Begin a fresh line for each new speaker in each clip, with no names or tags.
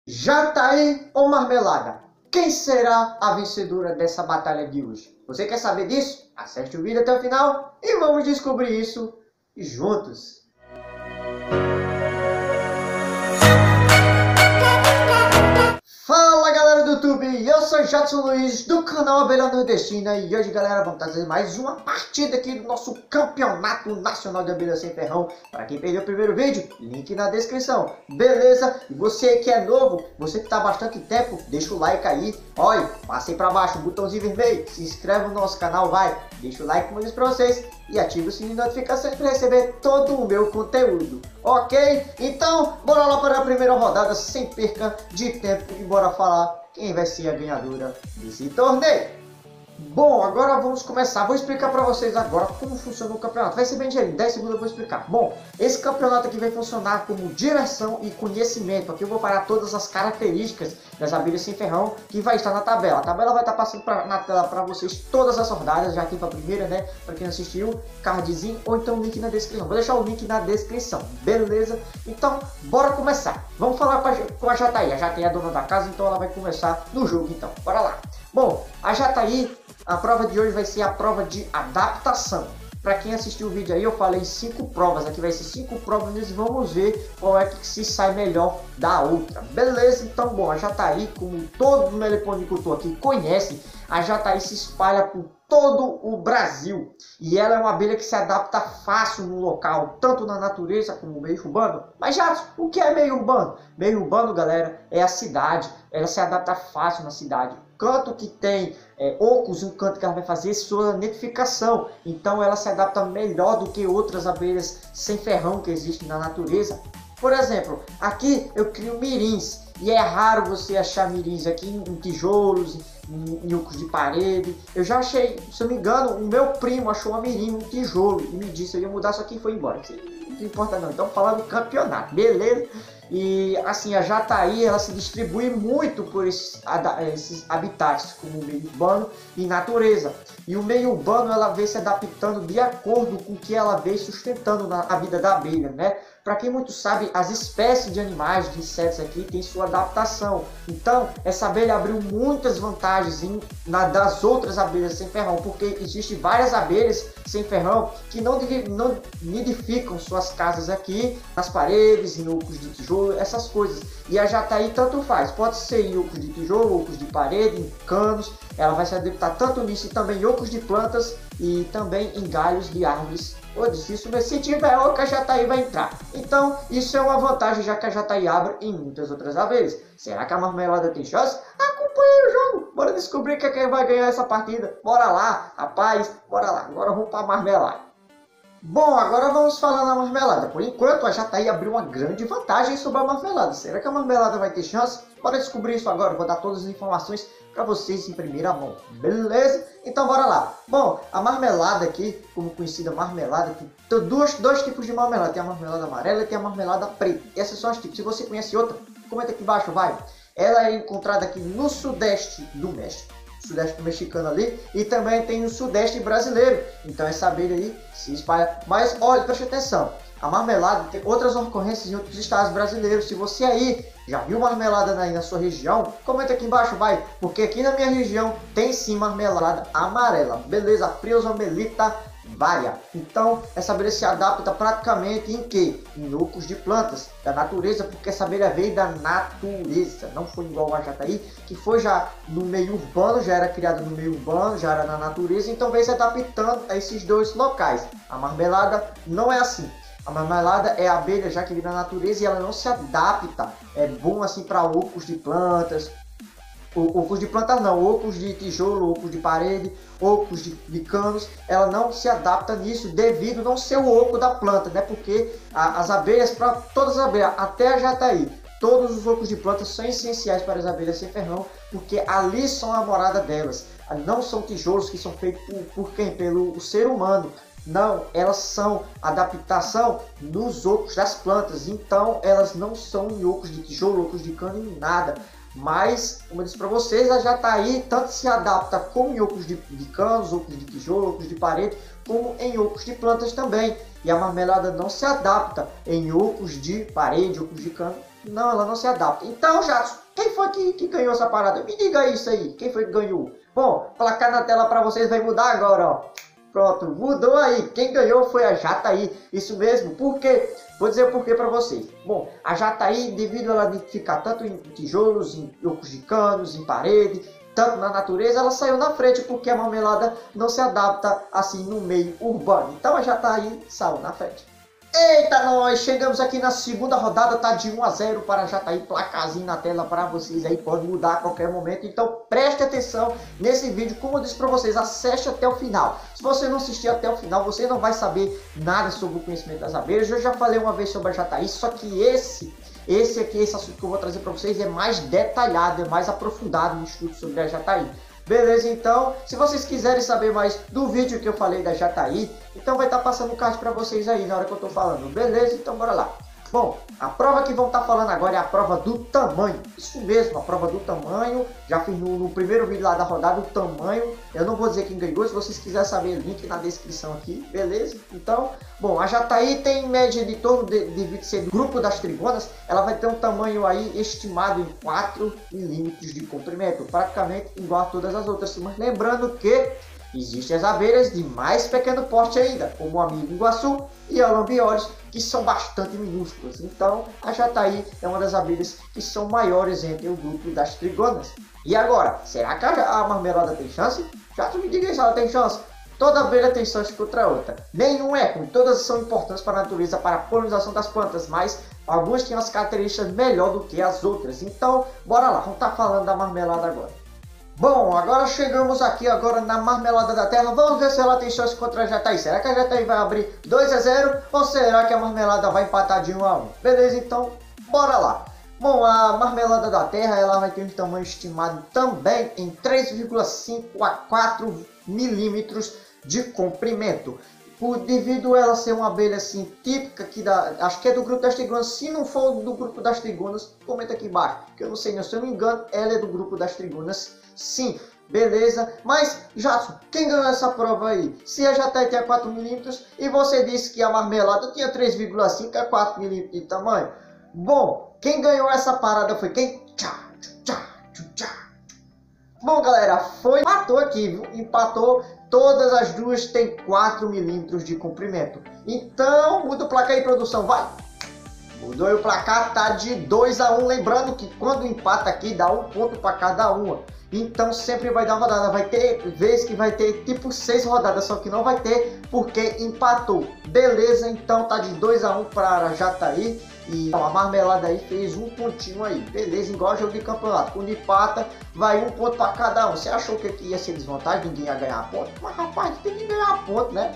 Jataí ou Marmelada? Quem será a vencedora dessa batalha de hoje? Você quer saber disso? Acerte o vídeo até o final e vamos descobrir isso juntos. Fala galera do YouTube, eu sou Jadson Luiz do canal Abelha Nordestina e hoje galera vamos trazer mais uma partida aqui do nosso Campeonato Nacional de Abelha Sem Ferrão. Para quem perdeu o primeiro vídeo, link na descrição, beleza? E você que é novo, você que tá há bastante tempo, deixa o like aí, olha, passa aí para baixo, o botãozinho vermelho, se inscreve no nosso canal, vai, deixa o like como eu disse para vocês e ative o sininho de notificações para receber todo o meu conteúdo, ok? Então, bora lá para a primeira rodada, sem perca de tempo e bora falar quem vai ser a ganhadora desse torneio. Bom, agora vamos começar. Vou explicar para vocês agora como funciona o campeonato. Vai ser bem digerido, 10 segundos eu vou explicar. Bom, esse campeonato aqui vai funcionar como diversão e conhecimento. Aqui eu vou parar todas as características das abelhas sem ferrão que vai estar na tabela. A tabela vai estar passando na tela para vocês todas as rodadas, já aqui para a primeira, né? Para quem assistiu, cardzinho ou então link na descrição. Vou deixar o link na descrição, beleza? Então, bora começar. Vamos falar com a Jataí. A Jataí é a dona da casa, então ela vai começar no jogo, então. Bora lá. Bom, a Jataí, a prova de hoje vai ser a prova de adaptação. Para quem assistiu o vídeo aí, eu falei 5 provas. Aqui vai ser 5 provas e vamos ver qual é que se sai melhor da outra. Beleza? Então, bom, a Jataí, como todo meliponicultor aqui conhece, a Jataí se espalha por todo o Brasil. E ela é uma abelha que se adapta fácil no local, tanto na natureza como no meio urbano. Mas já, o que é meio urbano? Meio urbano, galera, é a cidade. Ela se adapta fácil na cidade. Canto que tem ocos, um canto que ela vai fazer sua nidificação. Então ela se adapta melhor do que outras abelhas sem ferrão que existem na natureza. Por exemplo, aqui eu crio mirins. E é raro você achar mirins aqui em tijolos, em ocos de parede. Eu já achei, se eu não me engano, o meu primo achou uma mirim num tijolo e me disse que eu ia mudar, só que foi embora. Não importa não, então falando do campeonato, beleza? E assim, a Jataí ela se distribui muito por esses habitats como o meio urbano e natureza. E o meio urbano ela vem se adaptando de acordo com o que ela vem sustentando a vida da abelha, né? Para quem muito sabe, as espécies de animais, de insetos aqui têm sua adaptação. Então, essa abelha abriu muitas vantagens das outras abelhas sem ferrão, porque existem várias abelhas sem ferrão que não nidificam suas casas aqui nas paredes, em ocos de tijolo, essas coisas. E a Jataí tanto faz, pode ser em ocos de tijolo, ocos de parede, em canos. Ela vai se adaptar tanto nisso e também em ocos de plantas e também em galhos de árvores. Eu disse isso, mas se tiver oco, a Jataí vai entrar. Então, isso é uma vantagem, já que a Jataí abre em muitas outras abelhas. Será que a Marmelada tem chance? Acompanhe o jogo. Bora descobrir quem vai ganhar essa partida. Bora lá, rapaz. Bora lá. Agora vamos para a Marmelada. Bom, agora vamos falar na Marmelada. Por enquanto, a Jataí abriu uma grande vantagem sobre a Marmelada. Será que a Marmelada vai ter chance? Bora descobrir isso agora. Vou dar todas as informações para vocês em primeira mão, beleza? Então bora lá. Bom, a marmelada aqui, como conhecida marmelada, tem dois tipos de marmelada. Tem a marmelada amarela e tem a marmelada preta. Essas são as tipos. Se você conhece outra, comenta aqui embaixo, vai. Ela é encontrada aqui no sudeste do México, sudeste mexicano ali, e também tem no sudeste brasileiro. Então essa abelha aí se espalha. Mas olha, preste atenção. A marmelada tem outras ocorrências em outros estados brasileiros. Se você aí já viu marmelada aí na sua região, comenta aqui embaixo, vai. Porque aqui na minha região tem sim marmelada amarela. Beleza? Friosomelita varia. Então, essa abelha se adapta praticamente em quê? Em ocos de plantas da natureza, porque essa abelha veio da natureza. Não foi igual a Jataí, que foi já no meio urbano, já era criada no meio urbano, já era na natureza. Então, veio se adaptando a esses dois locais. A marmelada não é assim. A marmelada é a abelha já que vive na natureza e ela não se adapta. É bom assim para ocos de plantas. Ocos de plantas não, ocos de tijolo, ocos de parede, ocos de canos. Ela não se adapta nisso devido não ser o oco da planta, né? Porque as abelhas, para todas as abelhas, até a Jataí, todos os ocos de plantas são essenciais para as abelhas sem ferrão, porque ali são a morada delas. Não são tijolos que são feitos por quem? Pelo ser humano. Não, elas são adaptação nos ocos das plantas, então elas não são em ocos de tijolo, ocos de cano, em nada. Mas, como eu disse para vocês, a Jataí tanto se adapta como em ocos de canos, ocos de tijolo, ocos de parede, como em ocos de plantas também. E a marmelada não se adapta em ocos de parede, ocos de cano, Não, ela não se adapta. Então, Jadson, quem foi que ganhou essa parada? Me diga isso aí, quem foi que ganhou? Bom, placar na tela para vocês vai mudar agora, ó. Pronto, mudou aí. Quem ganhou foi a Jataí. Isso mesmo, por quê? Vou dizer o porquê para vocês. Bom, a Jataí, devido a ela ficar tanto em tijolos, em ocos de canos, em parede, tanto na natureza, ela saiu na frente porque a marmelada não se adapta assim no meio urbano. Então a Jataí saiu na frente. Eita, nós chegamos aqui na segunda rodada, tá de 1-0 para a Jataí, placazinho na tela para vocês aí, pode mudar a qualquer momento, então preste atenção nesse vídeo, como eu disse para vocês, acesse até o final. Se você não assistir até o final, você não vai saber nada sobre o conhecimento das abelhas. Eu já falei uma vez sobre a Jataí, só que esse assunto que eu vou trazer para vocês é mais detalhado, é mais aprofundado no estudo sobre a Jataí. Beleza, então, se vocês quiserem saber mais do vídeo que eu falei da Jataí, então vai estar passando o card para vocês aí na hora que eu estou falando, beleza? Então bora lá. Bom, a prova que vão estar falando agora é a prova do tamanho. Isso mesmo, a prova do tamanho. Já fiz no primeiro vídeo lá da rodada o tamanho. Eu não vou dizer quem ganhou, se vocês quiserem saber, link na descrição aqui, beleza? Então, bom, a Jataí tem em média de torno de ser do grupo das trigonas, ela vai ter um tamanho aí estimado em 4 milímetros de comprimento, praticamente igual a todas as outras. Mas lembrando que existem as abelhas de mais pequeno porte ainda, como o amigo iguaçu e a lambiores, que são bastante minúsculas. Então a Jataí é uma das abelhas que são maiores entre o grupo das trigonas. E agora, será que a marmelada tem chance? Já tu me diga se ela tem chance. Toda abelha tem chance contra a outra. Nenhum é ruim, todas são importantes para a natureza, para a polinização das plantas, mas algumas têm as características melhor do que as outras. Então, bora lá, vamos estar falando da marmelada agora. Bom, agora chegamos aqui agora na marmelada da terra. Vamos ver se ela tem chance contra a Jataí. Será que a Jataí vai abrir 2-0 ou será que a marmelada vai empatar de 1-1? Beleza, então bora lá. Bom, a marmelada da terra ela vai ter um tamanho estimado também em 3,5 a 4 milímetros de comprimento. Devido a ela ser uma abelha assim típica aqui acho que é do grupo das trigonas. Se não for do grupo das trigonas, comenta aqui embaixo, que eu não sei, se eu não me engano, ela é do grupo das trigonas, sim, beleza? Mas, Jadson, quem ganhou essa prova aí? Se a Jataí tinha 4 milímetros e você disse que a marmelada tinha 3,5 a 4 milímetros de tamanho, bom, quem ganhou essa parada foi quem? Bom, galera, empatou aqui, viu? Empatou. Todas as duas têm 4 milímetros de comprimento. Então, muda o placar aí, produção, vai! Mudou e o placar tá de 2-1. Lembrando que quando empata aqui, dá 1 ponto para cada uma. Então, sempre vai dar rodada. Vai ter vezes que vai ter tipo 6 rodadas, só que não vai ter porque empatou. Beleza, então tá de 2-1 para a Jataí. E a marmelada aí fez 1 pontinho aí, beleza, igual jogo de campeonato. Quando empata, vai 1 ponto para cada um. Você achou que aqui ia ser desvantagem, ninguém ia ganhar ponto? Mas rapaz, tem que ganhar ponto, né?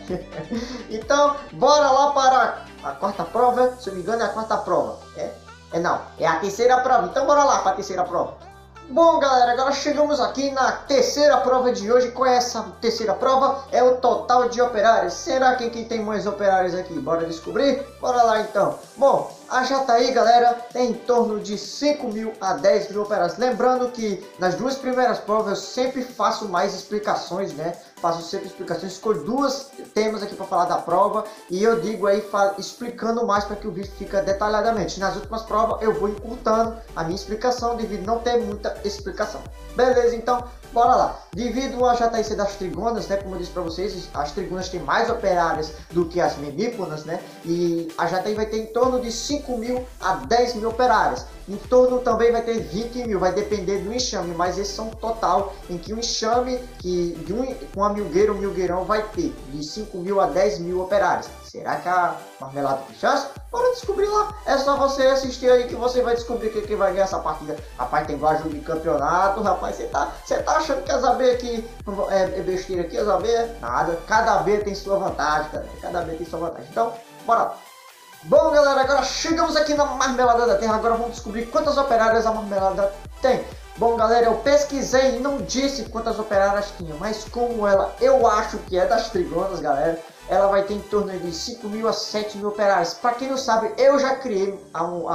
Então, bora lá para a quarta prova. Se eu não me engano, é a quarta prova. Não, é a terceira prova. Então, bora lá para a terceira prova. Bom, galera, agora chegamos aqui na terceira prova de hoje. Qual é essa terceira prova? É o total de operários. Será que quem tem mais operários aqui? Bora descobrir? Bora lá então. Bom, a Jataí, galera, tem em torno de 5 mil a 10 mil operários. Lembrando que nas duas primeiras provas eu sempre faço mais explicações, né? Faço sempre explicações, escolho 2 temas aqui para falar da prova e eu digo aí explicando mais para que o vídeo fique detalhadamente. Nas últimas provas eu vou encurtando a minha explicação devido a não ter muita explicação. Beleza, então bora lá. Devido a Jataí ser das trigonas, né, como eu disse para vocês, as trigonas têm mais operárias do que as meníponas, né? E a Jataí vai ter em torno de 5 mil a 10 mil operárias. Em torno também vai ter 20 mil, vai depender do enxame, mas esse são um total em que o enxame com a milgueira, o milgueirão vai ter de 5 mil a 10 mil operários. Será que a marmelada tem chance? Bora descobrir lá. É só você assistir aí que você vai descobrir quem vai ganhar essa partida. Rapaz, tem igual jogo de campeonato, rapaz, você tá achando que as abelhas aqui é besteira aqui, as abelhas? Nada, cada abelha tem sua vantagem, cara. Cada abelha tem sua vantagem. Então, bora lá. Bom, galera, agora chegamos aqui na marmelada da terra. Agora vamos descobrir quantas operárias a marmelada tem. Bom, galera, eu pesquisei e não disse quantas operárias tinha, mas como eu acho que é das trigonas, galera, ela vai ter em torno de 5 mil a 7 mil operárias. Para quem não sabe, eu já criei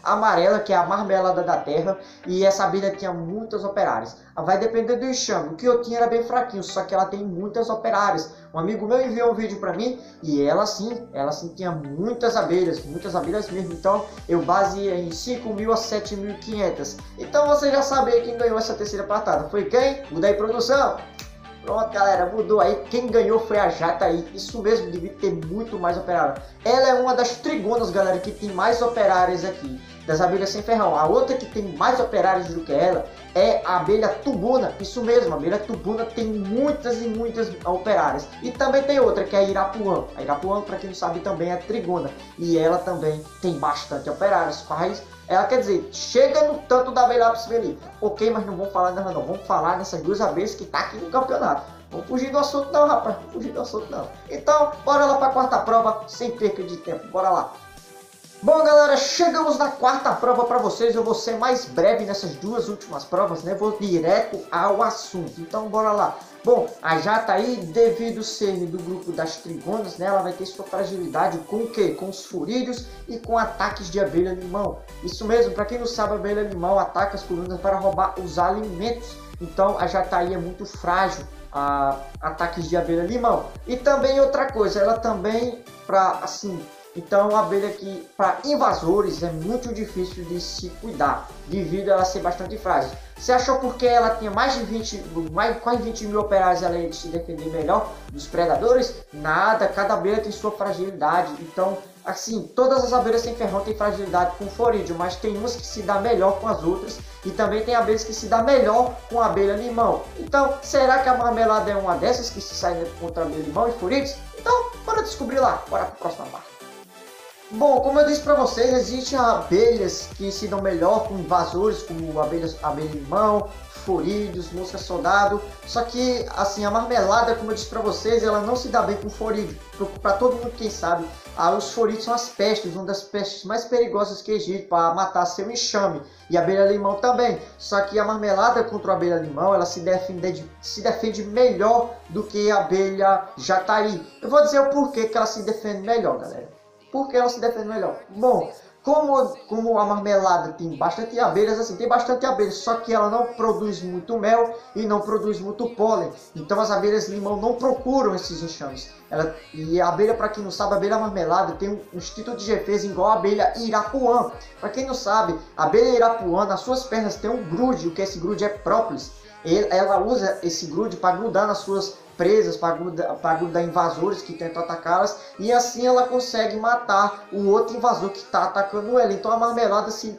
amarela, que é a marmelada da terra, e essa abelha tinha muitas operárias. Vai depender do enxame. O que eu tinha era bem fraquinho, só que ela tem muitas operárias. Um amigo meu enviou um vídeo para mim e ela sim tinha muitas abelhas mesmo. Então eu baseei em 5.000 a 7.500. Então você já sabe quem ganhou essa terceira pratada. Foi quem? Muda aí, produção! Pronto, galera, mudou aí. Quem ganhou foi a Jataí. Isso mesmo, devia ter muito mais operário. Ela é uma das trigonas, galera, que tem mais operárias aqui, das abelhas sem ferrão. A outra que tem mais operários do que ela é a abelha tubuna. Isso mesmo, a abelha tubuna tem muitas e muitas operárias. E também tem outra que é a Irapuã. A Irapuã, para quem não sabe, também é trigona. E ela também tem bastante operários. Ela, quer dizer, chega no tanto da abelha Apis mellifera. Ok, mas não vamos falar nela não. Vamos falar nessas duas abelhas que tá aqui no campeonato. Vamos fugir do assunto não, rapaz. Vamos fugir do assunto não. Então, bora lá para a quarta prova, sem perca de tempo. Bora lá. Bom, galera, chegamos na quarta prova para vocês. Eu vou ser mais breve nessas duas últimas provas, né? Vou direto ao assunto. Então, bora lá. Bom, a Jataí, devido ser do grupo das trigonas, né? Ela vai ter sua fragilidade com o quê? Com os furídeos e com ataques de abelha-limão. Isso mesmo, para quem não sabe, a abelha-limão ataca as colunas para roubar os alimentos. Então, a Jataí é muito frágil a ataques de abelha-limão. E também outra coisa, ela também, então, a abelha que para invasores é muito difícil de se cuidar, devido a ela ser bastante frágil. Você achou porque ela tinha quase 20.000 operários, ela ia se defender melhor dos predadores? Nada, cada abelha tem sua fragilidade. Então, assim, todas as abelhas sem ferrão têm fragilidade com florídeo, mas tem umas que se dá melhor com as outras. E também tem abelhas que se dá melhor com a abelha limão. Então, será que a marmelada é uma dessas que se sai contra a abelha limão e florídeos? Então, bora descobrir lá, bora para a próxima parte. Bom, como eu disse para vocês, existem abelhas que se dão melhor com invasores, como abelha-limão, florídeos, mosca soldado. Só que, assim, a marmelada, como eu disse para vocês, ela não se dá bem com florídeo. Para todo mundo quem sabe, os florídeos são as pestes, uma das pestes mais perigosas que existe para matar seu enxame. E a abelha-limão também. Só que a marmelada contra a abelha-limão, ela se defende melhor do que a abelha Jataí. Eu vou dizer o porquê que ela se defende melhor, galera. Por que ela se defende melhor? Bom, como a marmelada tem bastante abelhas, assim, tem bastante abelhas, só que ela não produz muito mel e não produz muito pólen. Então as abelhas limão não procuram esses enxames. E a abelha, para quem não sabe, a abelha marmelada tem um instinto de defesa igual a abelha Irapuã. Para quem não sabe, a abelha Irapuã, nas suas pernas tem um grude, o que esse grude é própolis. Ela usa esse grude para grudar nas suas presas, para grudar invasores que tentam atacá-las, e assim ela consegue matar o outro invasor que está atacando ela. Então a marmelada se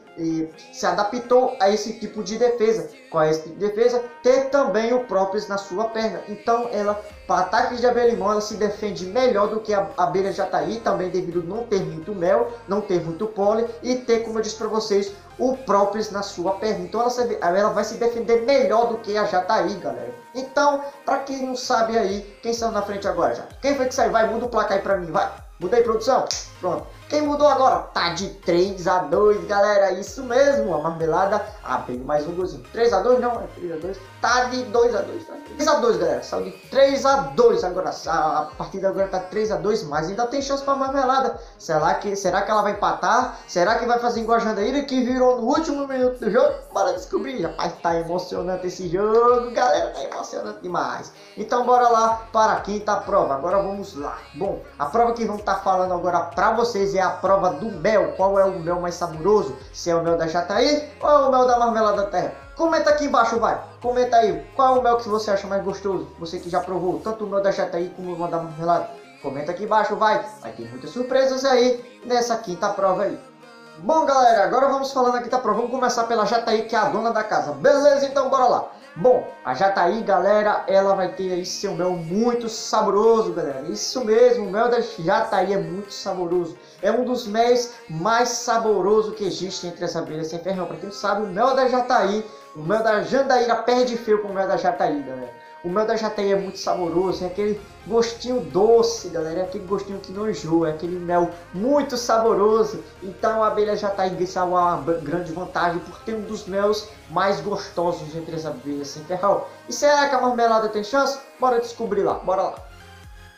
adaptou a esse tipo de defesa. Qual é esse tipo de defesa? Ter também o própolis na sua perna. Então ela, para ataques de abelha-limão, ela se defende melhor do que a abelha Jataí, também devido a não ter muito mel, não ter muito pólen e ter, como eu disse para vocês, o própolis na sua perna. Então ela vai se defender melhor do que a Jataí, galera. Então, para quem não sabe aí, quem saiu na frente agora já? Quem foi que saiu? Vai, muda o placar aí para mim, vai. Muda aí, produção. Pronto. Quem mudou agora? Tá de 3-2, galera. Isso mesmo, a marmelada abriu mais um golzinho. 3-2 não, é 3-2. Tá de 2-2. Tá? 3-2, galera. Saiu de 3-2 agora. A partida agora tá 3-2, mas ainda tem chance pra marmelada. Será que ela vai empatar? Será que vai fazer igual a Jandaíra, que virou no último minuto do jogo? Bora descobrir. Rapaz, tá emocionante esse jogo, galera. Tá emocionante demais. Então bora lá para a quinta prova. Agora vamos lá. Bom, a prova que vamos estar falando agora pra vocês é a prova do mel. Qual é o mel mais saboroso? Se é o mel da Jataí ou é o mel da marmelada da terra? Comenta aqui embaixo, vai. Comenta aí. Qual é o mel que você acha mais gostoso? Você que já provou tanto o mel da Jataí como o mel da marmelada. Comenta aqui embaixo, vai. Vai ter muitas surpresas aí nessa quinta prova aí. Bom, galera, agora vamos falando aqui da prova. Vamos começar pela Jataí, que é a dona da casa. Beleza? Então bora lá. Bom, a Jataí, galera, ela vai ter aí seu mel muito saboroso, galera. Isso mesmo, o mel da Jataí é muito saboroso. É um dos méis mais saborosos que existe entre as abelhas sem ferrão. Para quem não sabe, o mel da Jataí, o mel da Jandaíra perde feio com o mel da Jataí, galera. O mel da Jataí é muito saboroso, é aquele gostinho doce, galera, é aquele gostinho que não enjoa, é aquele mel muito saboroso. Então a abelha Jataí ganha uma grande vantagem por ter um dos melos mais gostosos entre as abelhas sem ferrão. E será que a marmelada tem chance? Bora descobrir lá, bora lá.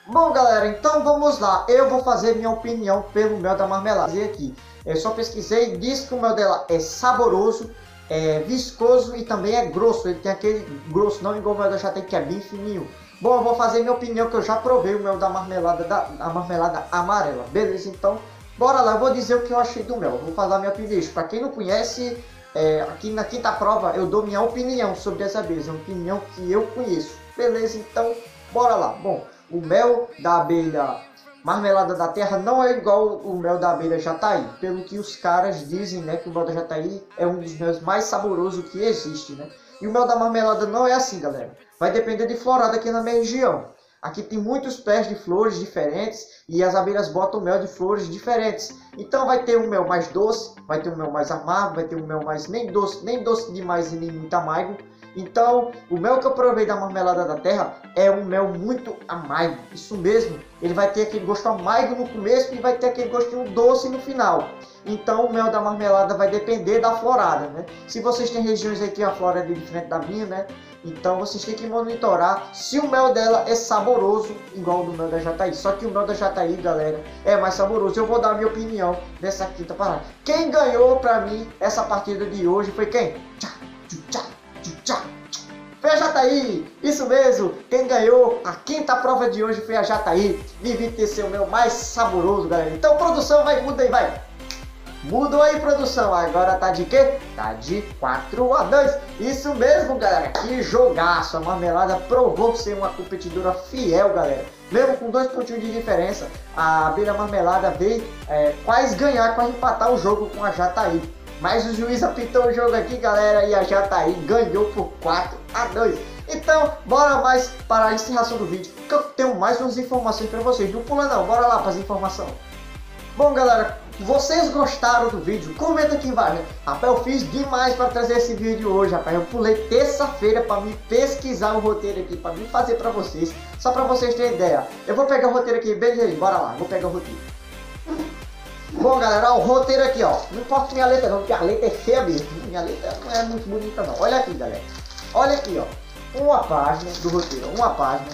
Bom, galera, então vamos lá. Eu vou fazer minha opinião pelo mel da marmelada. Aqui, eu só pesquisei e diz que o mel dela é saboroso, é viscoso e também é grosso. Ele tem aquele grosso, não igual o mel da Jataí, que é bem fininho. Bom, eu vou fazer minha opinião, que eu já provei o mel da marmelada, a marmelada amarela. Beleza, então, bora lá. Eu vou dizer o que eu achei do mel. Eu vou falar minha opinião. Para quem não conhece, aqui na quinta prova eu dou minha opinião sobre essa abelha. É uma opinião que eu conheço. Beleza, então, bora lá. Bom, o mel da abelha marmelada da terra não é igual o mel da abelha Jataí. Pelo que os caras dizem, né, que o mel da Jataí é um dos meus mais saborosos que existe, né? E o mel da marmelada não é assim, galera. Vai depender de florada aqui na minha região. Aqui tem muitos pés de flores diferentes e as abelhas botam mel de flores diferentes. Então vai ter um mel mais doce, vai ter um mel mais amargo, vai ter um mel mais nem doce demais e nem muito amargo. Então, o mel que eu provei da marmelada da terra é um mel muito amargo. Isso mesmo, ele vai ter aquele gosto amargo no começo e vai ter aquele gostinho doce no final. Então, o mel da marmelada vai depender da florada, né? Se vocês têm regiões aí que a florada é diferente da minha, né? Então, vocês têm que monitorar se o mel dela é saboroso, igual o do mel da Jataí. Só que o mel da Jataí, galera, é mais saboroso. Eu vou dar a minha opinião nessa quinta parada. Quem ganhou pra mim essa partida de hoje foi quem? Foi a Jataí, isso mesmo, quem ganhou a quinta prova de hoje foi a Jataí. Devia ser o meu mais saboroso, galera. Então, produção, muda aí, vai. Mudou aí, produção, agora tá de quê? Tá de 4-2, isso mesmo, galera, que jogaço. A marmelada provou ser uma competidora fiel, galera. Mesmo com 2 pontinhos de diferença, a abelha marmelada veio quase ganhar, quase empatar o jogo com a Jataí. Mas o juiz apitou o jogo aqui, galera, e a Jataí ganhou por 4-2. Então, bora mais para a encerração do vídeo, que eu tenho mais umas informações para vocês. Não pula não, bora lá para as informações. Bom, galera, vocês gostaram do vídeo? Comenta aqui embaixo. Rapaz, eu fiz demais para trazer esse vídeo hoje, rapaz. Eu pulei terça-feira para me pesquisar o roteiro aqui, para me fazer para vocês. Só para vocês terem ideia. Eu vou pegar o roteiro aqui, beleza? Bora lá, vou pegar o roteiro. Bom, galera, ó, o roteiro aqui, ó. Não importa minha letra não, porque a letra é feia mesmo. Minha letra não é muito bonita não. Olha aqui, galera. Olha aqui, ó. Uma página do roteiro, uma página.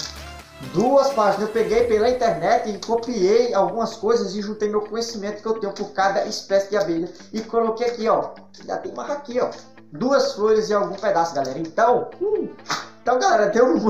2 páginas. Eu peguei pela internet e copiei algumas coisas e juntei meu conhecimento que eu tenho por cada espécie de abelha. E coloquei aqui, ó. Já tem mais aqui, ó. 2 flores e algum pedaço, galera. Então, galera,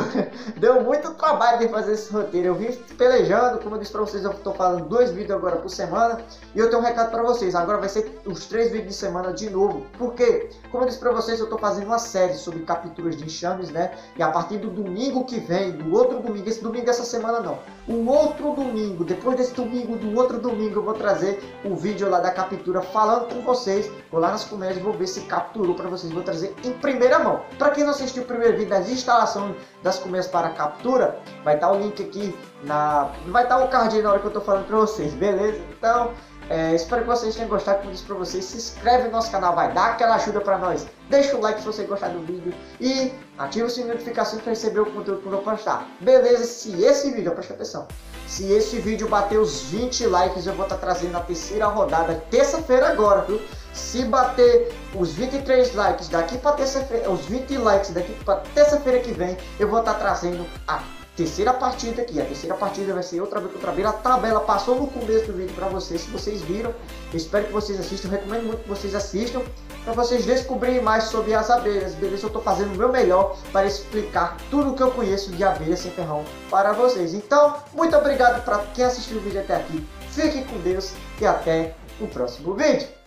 deu muito trabalho de fazer esse roteiro. Eu vim pelejando, como eu disse pra vocês, eu tô fazendo 2 vídeos agora por semana. E eu tenho um recado pra vocês, agora vai ser os 3 vídeos de semana de novo. Por quê? Como eu disse pra vocês, eu tô fazendo uma série sobre capturas de enxames, né? E a partir do domingo que vem, do outro domingo, esse domingo dessa semana não. O outro domingo, depois desse domingo, do outro domingo, eu vou trazer o vídeo lá da captura falando com vocês. Vou lá nas comédias, vou ver se capturou pra vocês, vou trazer em primeira mão. Pra quem não assistiu o primeiro vídeo das instalação das colmeias para captura, vai estar o link aqui vai estar o card aí na hora que eu tô falando para vocês, beleza? Então, espero que vocês tenham gostado. Como eu disse para vocês, se inscreve no nosso canal, vai dar aquela ajuda para nós, deixa o like se você gostar do vídeo e ativa o sininho de notificações para receber o conteúdo quando eu postar, beleza? Se esse vídeo, presta atenção, se esse vídeo bater os 20 likes, eu vou estar trazendo a terceira rodada terça-feira agora, viu? Se bater os 23 likes daqui para terça-feira, os 20 likes daqui para terça-feira que vem, eu vou estar trazendo a terceira partida aqui. A terceira partida vai ser outra vez contra a abelha. A tabela passou no começo do vídeo para vocês, se vocês viram. Eu espero que vocês assistam, eu recomendo muito que vocês assistam, para vocês descobrirem mais sobre as abelhas, beleza? Eu estou fazendo o meu melhor para explicar tudo o que eu conheço de abelha sem ferrão para vocês. Então, muito obrigado para quem assistiu o vídeo até aqui. Fique com Deus e até o próximo vídeo.